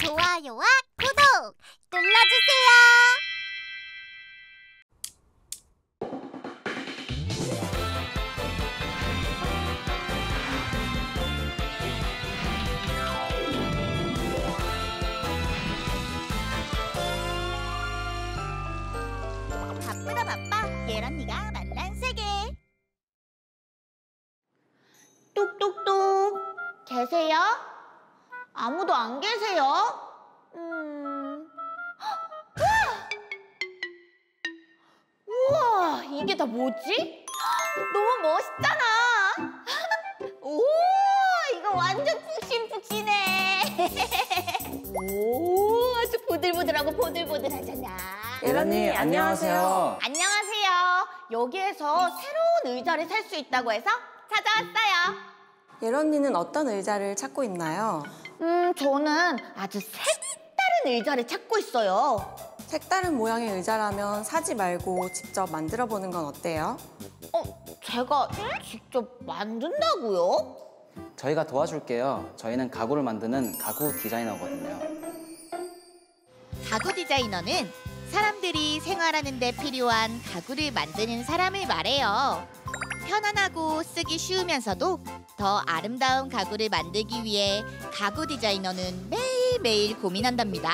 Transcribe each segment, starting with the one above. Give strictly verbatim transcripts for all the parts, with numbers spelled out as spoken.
좋아요와 구독 눌러주세요. 바쁘다 바빠 예란이가 만난 세계. 똑똑똑 계세요? 아무도 안 계세요? 음... 우와! 우와, 이게 다 뭐지? 너무 멋있잖아! 오, 이거 완전 푹신푹신해! 오, 아주 보들보들하고 보들보들하잖아. 예란이, 안녕하세요. 안녕하세요. 여기에서 새로운 의자를 살 수 있다고 해서 찾아왔어요. 예런이는 어떤 의자를 찾고 있나요? 음, 저는 아주 색다른 의자를 찾고 있어요. 색다른 모양의 의자라면 사지 말고 직접 만들어 보는 건 어때요? 어, 제가 직접 만든다고요? 저희가 도와줄게요. 저희는 가구를 만드는 가구 디자이너거든요. 가구 디자이너는 사람들이 생활하는 데 필요한 가구를 만드는 사람을 말해요. 편안하고 쓰기 쉬우면서도 더 아름다운 가구를 만들기 위해 가구 디자이너는 매일매일 고민한답니다.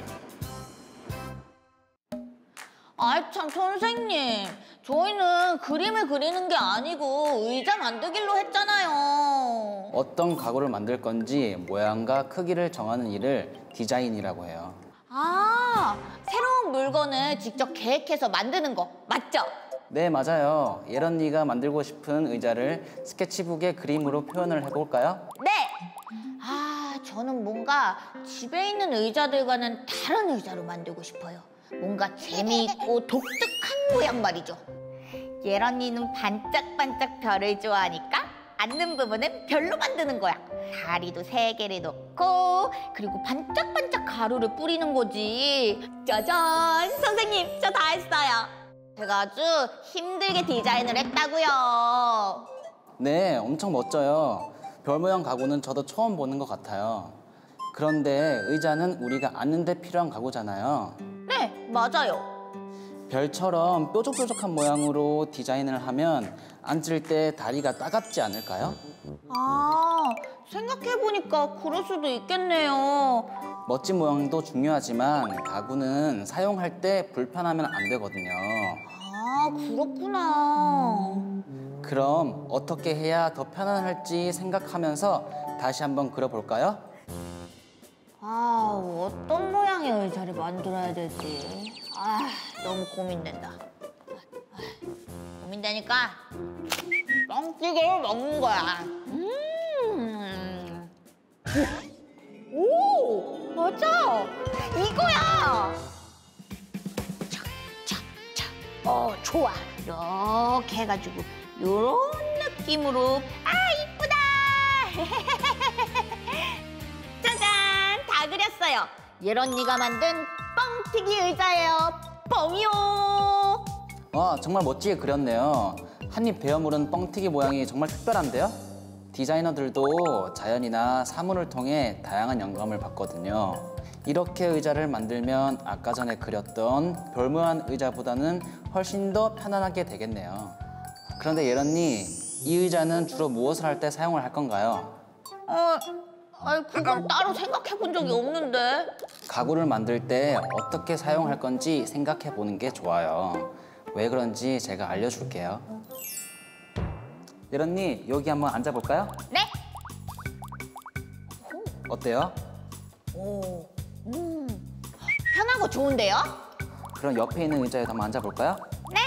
아이 참 선생님, 저희는 그림을 그리는 게 아니고 의자 만들기로 했잖아요. 어떤 가구를 만들 건지 모양과 크기를 정하는 일을 디자인이라고 해요. 아, 새로운 물건을 직접 계획해서 만드는 거 맞죠? 네, 맞아요. 예런이가 만들고 싶은 의자를 스케치북에 그림으로 표현을 해볼까요? 네! 아, 저는 뭔가 집에 있는 의자들과는 다른 의자로 만들고 싶어요. 뭔가 재미있고 독특한 모양 말이죠. 예런이는 반짝반짝 별을 좋아하니까 앉는 부분은 별로 만드는 거야. 다리도 세 개를 놓고 그리고 반짝반짝 가루를 뿌리는 거지. 짜잔! 선생님, 저 다 했어요. 제가 아주 힘들게 디자인을 했다고요. 네, 엄청 멋져요. 별 모양 가구는 저도 처음 보는 것 같아요. 그런데 의자는 우리가 앉는 데 필요한 가구잖아요. 네, 맞아요. 별처럼 뾰족뾰족한 모양으로 디자인을 하면 앉을 때 다리가 따갑지 않을까요? 아, 생각해보니까 그럴 수도 있겠네요. 멋진 모양도 중요하지만 가구는 사용할 때 불편하면 안 되거든요. 아, 그렇구나. 그럼 어떻게 해야 더 편안할지 생각하면서 다시 한번 그려볼까요? 아, 어떤 모양의 의자를 만들어야 되지? 아, 너무 고민된다. 아, 고민되니까 뻥튀기를 먹는 거야. 음. 오, 맞아. 이거야. 차, 차, 차. 어, 좋아. 이렇게 해가지고 이런 느낌으로. 아, 이쁘다. 짜잔, 다 그렸어요. 예런이가 만든 뻥튀기 의자예요. 뻥이요. 와, 정말 멋지게 그렸네요. 한입 베어물은 뻥튀기 모양이 정말 특별한데요? 디자이너들도 자연이나 사물을 통해 다양한 영감을 받거든요. 이렇게 의자를 만들면 아까 전에 그렸던 별 모양 의자보다는 훨씬 더 편안하게 되겠네요. 그런데 예런이, 이 의자는 주로 무엇을 할 때 사용을 할 건가요? 어, 아니, 그건 따로 생각해 본 적이 없는데. 가구를 만들 때 어떻게 사용할 건지 생각해 보는 게 좋아요. 왜 그런지 제가 알려줄게요. 예런이, 여기 한번 앉아볼까요? 네? 어때요? 오, 음, 편하고 좋은데요? 그럼 옆에 있는 의자에 한번 앉아볼까요? 네?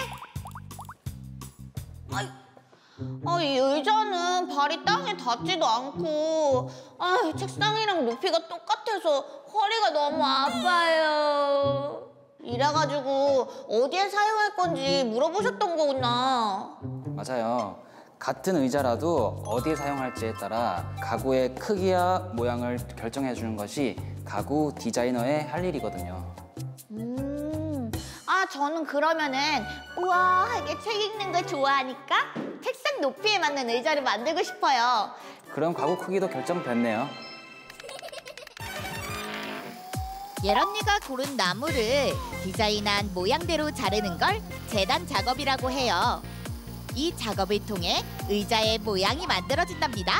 아이, 아, 이 의자는 발이 땅에 닿지도 않고 아, 책상이랑 높이가 똑같아서 허리가 너무 아파요. 이래가지고 어디에 사용할 건지 물어보셨던 거구나. 맞아요. 같은 의자라도 어디에 사용할지에 따라 가구의 크기와 모양을 결정해 주는 것이 가구 디자이너의 할 일이거든요. 음, 아, 저는 그러면은 우아하게 책 읽는 걸 좋아하니까 책상 높이에 맞는 의자를 만들고 싶어요. 그럼 가구 크기도 결정됐네요. 예런이가 고른 나무를 디자인한 모양대로 자르는 걸 재단 작업이라고 해요. 이 작업을 통해 의자의 모양이 만들어진답니다.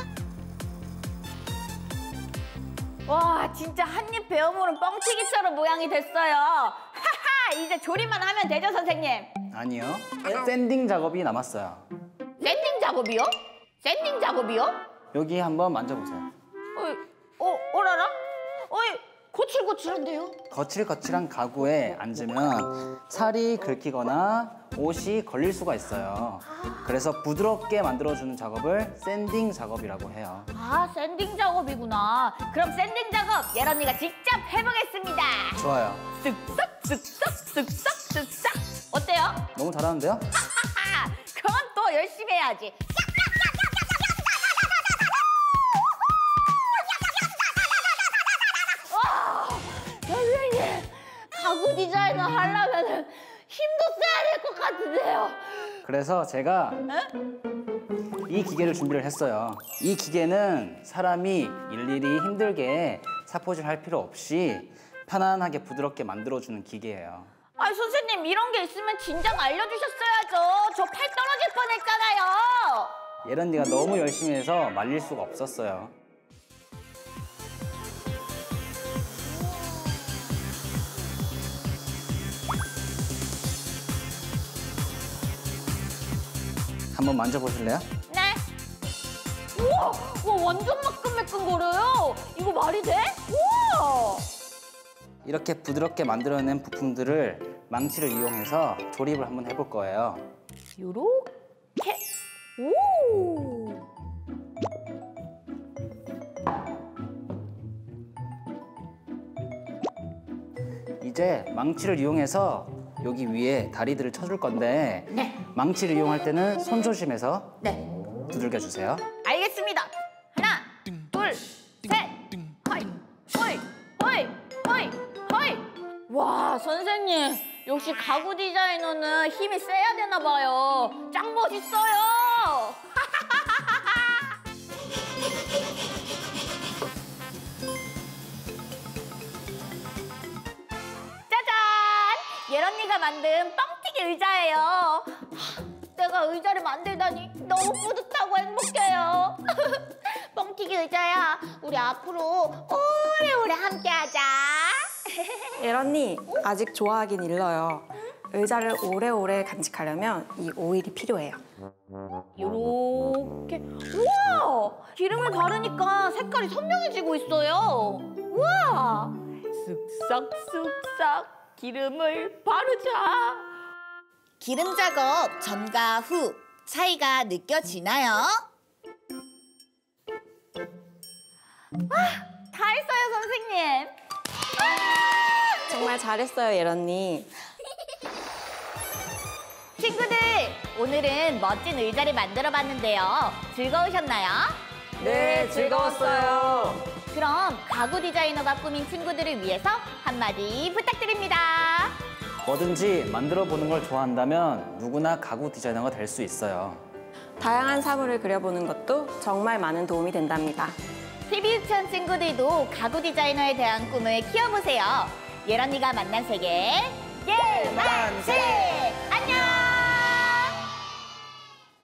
와, 진짜 한입 베어물은 뻥튀기처럼 모양이 됐어요. 하하, 이제 조립만 하면 되죠, 선생님? 아니요. 샌딩 작업이 남았어요. 샌딩 작업이요? 샌딩 작업이요? 여기 한번 만져보세요. 어이, 어, 어라라? 어이, 거칠거칠한데요? 거칠거칠한 가구에 앉으면 살이 긁히거나 옷이 걸릴 수가 있어요. 그래서 부드럽게 만들어주는 작업을 샌딩 작업이라고 해요. 아, 샌딩 작업이구나. 그럼 샌딩 작업 예런이가 직접 해보겠습니다. 좋아요. 쓱싹, 쓱싹, 쓱싹, 쓱싹. 어때요? 너무 잘하는데요? 하하, 그럼 또 열심히 해야지. 와, 선생님, 가구 디자이너 하려면 힘도 써야 될 것 같은데요. 그래서 제가 이 기계를 준비를 했어요. 이 기계는 사람이 일일이 힘들게 사포질 할 필요 없이 편안하게 부드럽게 만들어주는 기계예요. 아, 선생님, 이런 게 있으면 진작 알려주셨어야죠. 저 팔 떨어질 뻔했잖아요. 예런이가 너무 열심히 해서 말릴 수가 없었어요. 한번 만져보실래요? 네. 우와, 우와, 완전 매끈매끈거려요. 이거 말이 돼? 우와. 이렇게 부드럽게 만들어낸 부품들을 망치를 이용해서 조립을 한번 해볼 거예요. 요렇게. 오. 이제 망치를 이용해서 여기 위에 다리들을 쳐줄 건데 네. 망치를 이용할 때는 손 조심해서 네. 두들겨 주세요. 알겠습니다. 하나, 둘, 셋. 허이, 허이, 허이, 허이, 허이. 와, 선생님. 역시 가구 디자이너는 힘이 세야 되나 봐요. 짱 멋있어요. 짜잔! 예런이가 만든 뻥튀기 의자예요. 내가 의자를 만들다니 너무 뿌듯하고 행복해요. 뻥튀기 의자야, 우리 앞으로 오래오래 함께하자. 예런이 아직 좋아하긴 일러요. 의자를 오래오래 간직하려면 이 오일이 필요해요. 요렇게. 우와! 기름을 바르니까 색깔이 선명해지고 있어요. 우와! 쓱싹쓱싹 기름을 바르자. 기름 작업 전과 후 차이가 느껴지나요? 다 했어요, 선생님. 정말 잘했어요, 예런이. 친구들, 오늘은 멋진 의자를 만들어 봤는데요. 즐거우셨나요? 네, 즐거웠어요. 그럼 가구 디자이너가 꾸민 친구들을 위해서 한마디 부탁드립니다. 뭐든지 만들어 보는 걸 좋아한다면 누구나 가구 디자이너가 될 수 있어요. 다양한 사물을 그려보는 것도 정말 많은 도움이 된답니다. 티비 유치원 친구들도 가구 디자이너에 대한 꿈을 키워보세요. 예런이가 만난 세계, 예만세!